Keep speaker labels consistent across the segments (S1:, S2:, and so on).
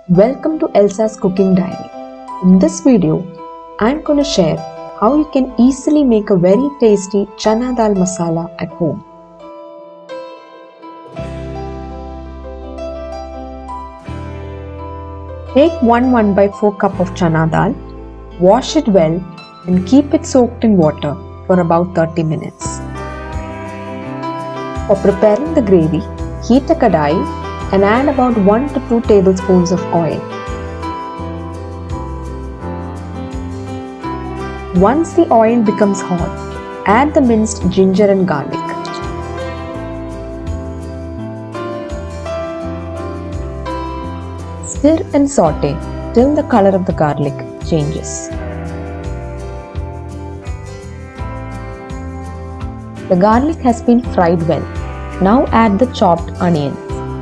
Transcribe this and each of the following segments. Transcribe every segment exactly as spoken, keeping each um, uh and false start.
S1: Welcome to Elsa's Cooking Diary. In this video, I am going to share how you can easily make a very tasty chana dal masala at home. Take one one by four cup of chana dal, wash it well and keep it soaked in water for about thirty minutes. For preparing the gravy, heat a kadai and add about one to two tablespoons of oil. Once the oil becomes hot, add the minced ginger and garlic. Stir and saute till the color of the garlic changes. The garlic has been fried well. Now add the chopped onions.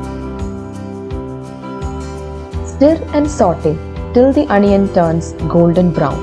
S1: Stir and saute till the onion turns golden brown.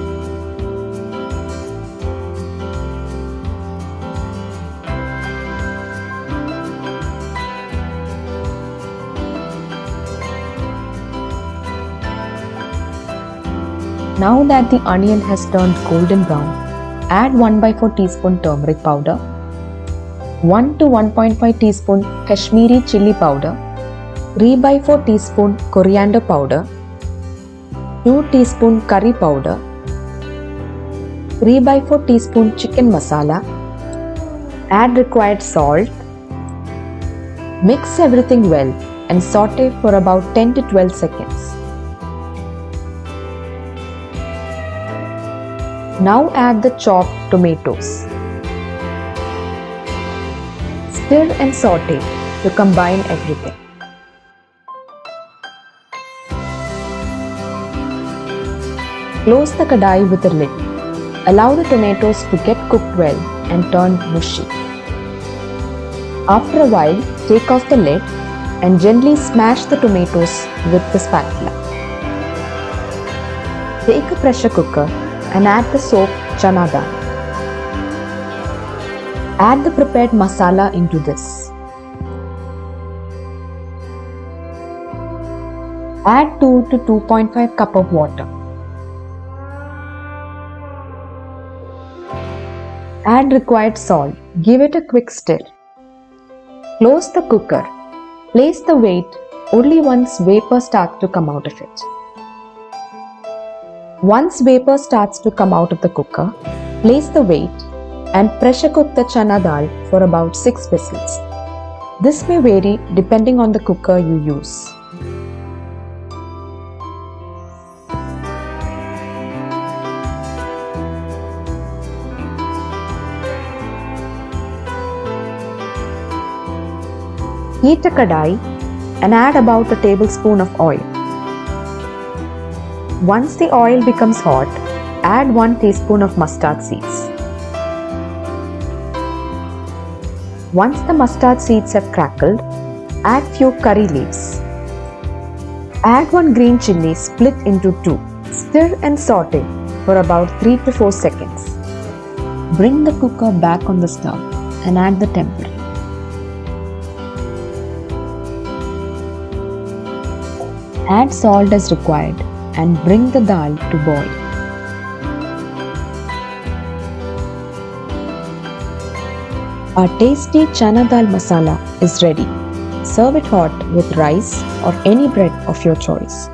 S1: Now that the onion has turned golden brown, add one by four teaspoon turmeric powder, one to one point five teaspoon Kashmiri chili powder, three by four teaspoon coriander powder, two teaspoon curry powder, three by four teaspoon chicken masala, add required salt, mix everything well and saute for about ten to twelve seconds. Now add the chopped tomatoes. Stir and saute to combine everything. Close the kadai with a lid. Allow the tomatoes to get cooked well and turn mushy. After a while, take off the lid and gently smash the tomatoes with the spatula. Take a pressure cooker and add the soaked chana dal. Add the prepared masala into this. Add two to two point five cup of water. Add required salt. Give it a quick stir. Close the cooker. Place the weight only once vapor starts to come out of it. Once vapor starts to come out of the cooker, place the weight and pressure cook the chana dal for about six whistles. This may vary depending on the cooker you use. Heat a kadai and add about a tablespoon of oil. Once the oil becomes hot, add one teaspoon of mustard seeds. Once the mustard seeds have crackled, add few curry leaves. Add one green chilli split into two. Stir and saute for about three to four seconds. Bring the cooker back on the stove and add the tempura. Add salt as required and bring the dal to boil. Our tasty chana dal masala is ready. Serve it hot with rice or any bread of your choice.